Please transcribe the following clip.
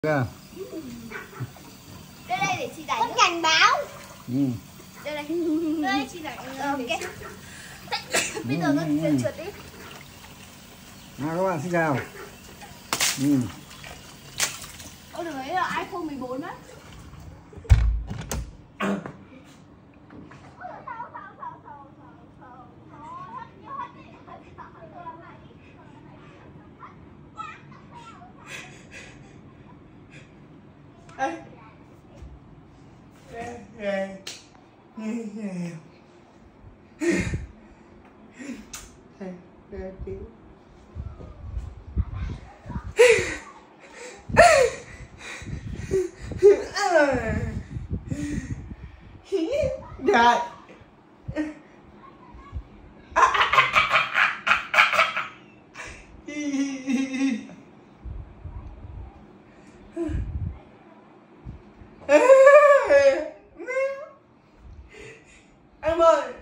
Đây đây để chị đánh cảnh báo. Đây đây. Đây chị đánh. Ok. Bây giờ con trượt đi. Nào các bạn xin chào. Ôi được đấy là iPhone 14 á. Dad. Em ơi.